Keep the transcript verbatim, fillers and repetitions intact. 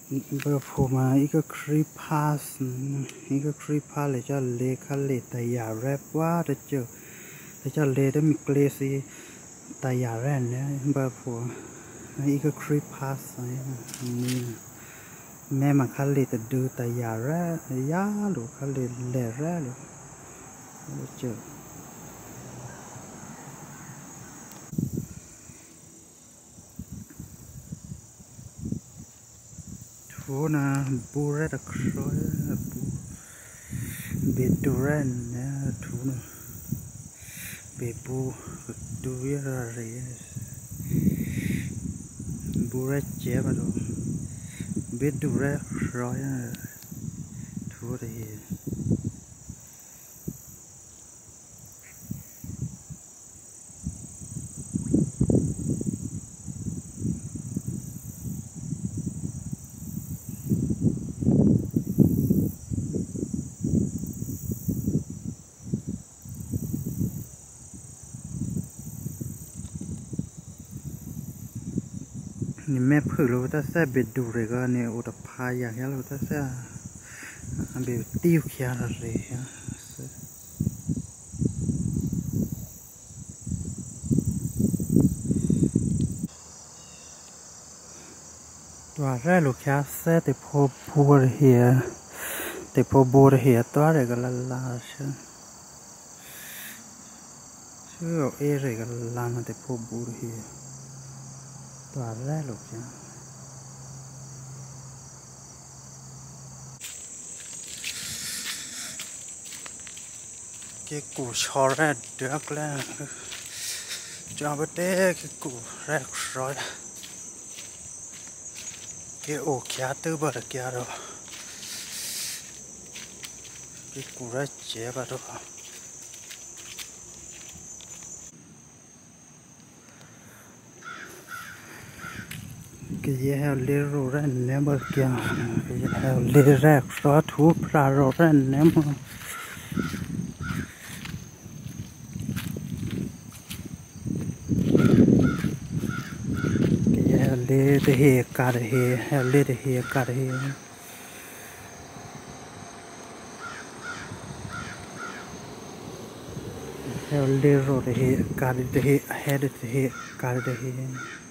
เบอร์โผล่มาอีกก็คริพาสอีกก็คริพาสเลยจะเลคันเลแต่อย่าแรบว่าจะเจอเลยจะเลได้มีเกรซีแต่อย่าแรนเนี่ยเบอร์โผล่อีกก็คริพาสนี่แม่มาคันเลแต่ดูแต่อย่าแรยาหรือคันเลแหล่แรหรือเจอทูนะบูเรตครอยบูเบดูเรนเนี่ยทูนะเบบูดูเยอะเลยบูเรเจ็บมาดูเบดูเรครอยทูเลยนี่แม่เพื่อเราถ้าแซ่เบ็ดดูเลยก็เนี่ยอุตภาอย่างเงี้ยเราถ้าแซ่เบ็ดติ้วเขียนอะไรตัวแรกลูกแค่แซ่แต่พอบัวเหียแต่พอบัวเหียตัวอะไรก็ละลาใช่ชื่อเออะไรก็ละลาแต่พอบัวเหียตัวแรกลูกแค่เกี่ยกูชอแรกเดือกแล้วจอมเต้เกี่ยกูแรกร้อยเกี่ยโอเขียตื้อบ่เกี่ยเราเกี่ยกูแรกเจ็บบ่เราเกี่ยเลี้ยรูเรนเนี่ยบ่เกี่ยเกี่ยเลี้ยแรกร้อยทูปลาโรเรนเนี่ยมั้งเลเดเฮการเฮเลเดเฮการเฮเลโรเดเฮการเดเฮเฮเดเฮการเดเฮ